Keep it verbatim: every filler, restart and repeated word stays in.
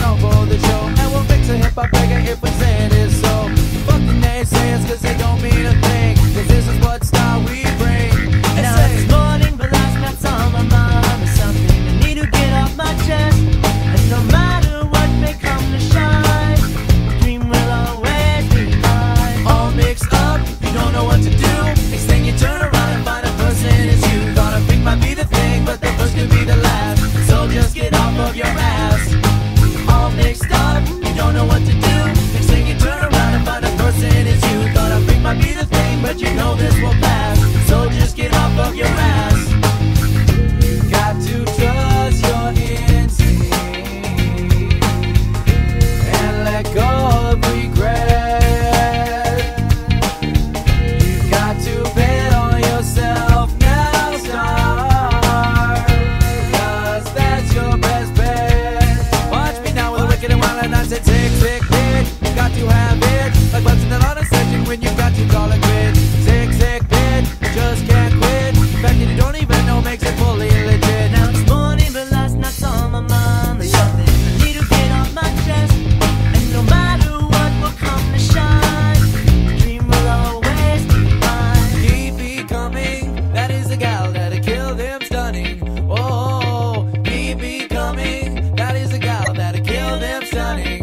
on for the show, and we'll fix a hip-hop reggae if we say it is so. Fuck the naysayers, cause they don't mean a thing, cause this is what style we bring. And now say, it's morning, but last night's on my mind. There's something I need to get off my chest, and no matter what may come to shine, the dream will always be mine. all mixed up, you don't know what to do. Next thing you turn around and find a person is you. Thought a pick might be the thing, but the first could be the last. So just get off of your ass. All mixed up, you don't know what to do. Next thing you turn around and find a person is you. Thought a pick might be the thing, but you know this will pass. So just get off of your ass. You got to trust your instinct and let go of regret. You got to bet on yourself now, start, cause that's your best bet. Watch me now with a wicked and wild, and I said tick, tick, tick. You got to have it, like buzzing it on a session when you got to call it quit. Tick, tick, tick, you just can't quit. The fact that you don't even know makes it fully legit. Now it's morning, but last night's on my mind. There's something I need to get off my chest, and no matter what will come to shine, the dream will always be mine. Keep becoming, that is the gal that'll kill them stunning. Oh, keep becoming, that is the gal that'll kill them stunning.